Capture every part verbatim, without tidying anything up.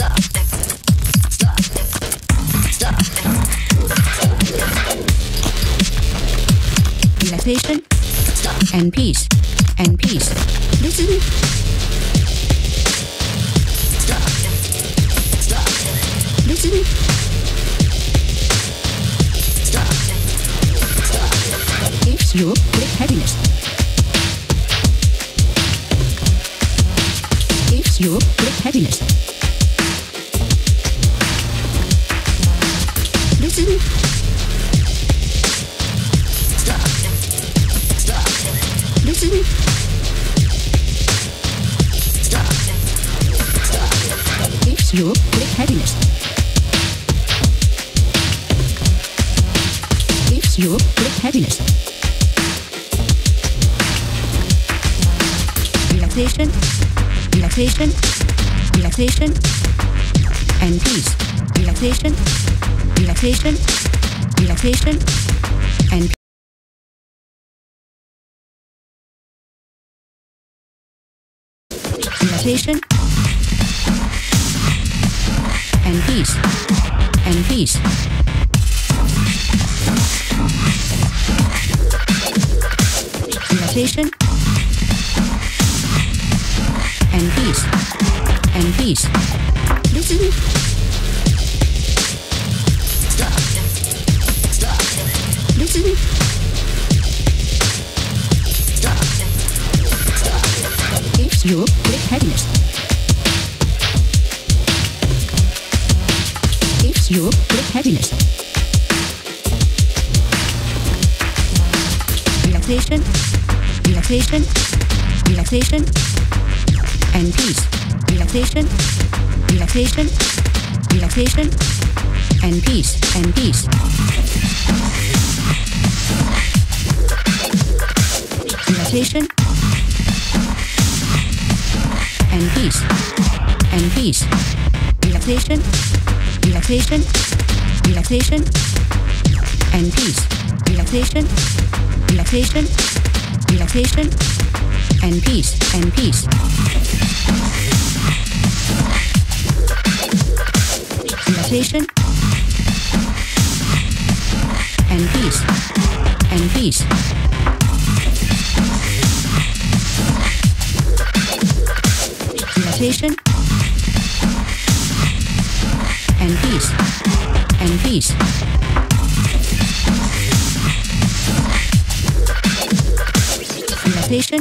Relaxation and peace and peace. Listen. Listen. Gives you great happiness. Gives you great happiness. Listen. Listen. Gives you great happiness. Gives you great happiness. Relaxation, relaxation, relaxation, and peace. Relaxation, relaxation, relaxation, and relaxation and peace and peace. Relaxation and peace and peace. Listen. Listen. Gives you great happiness. Gives you great happiness. Relaxation, relaxation, relaxation, and peace. Relaxation, relaxation, relaxation, and peace, and peace. Relaxation and peace and peace. Relaxation, relaxation, relaxation, and peace. Relaxation, relaxation, relaxation, and peace and peace. Relaxation and peace and peace. Relaxation and peace and peace. Relaxation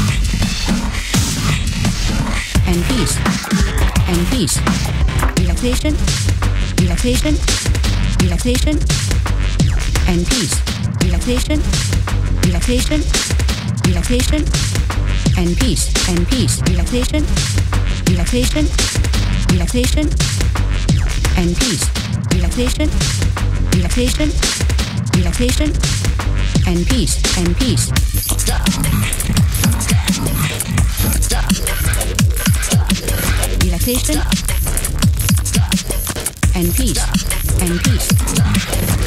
and peace and peace. Relaxation, relaxation, relaxation, and peace. Relaxation, relaxation, relaxation, and peace and peace. Relaxation, relaxation, relaxation, and peace. Relaxation, relaxation, relaxation, and peace and peace. Stop. Stop. Relaxation and peace and peace.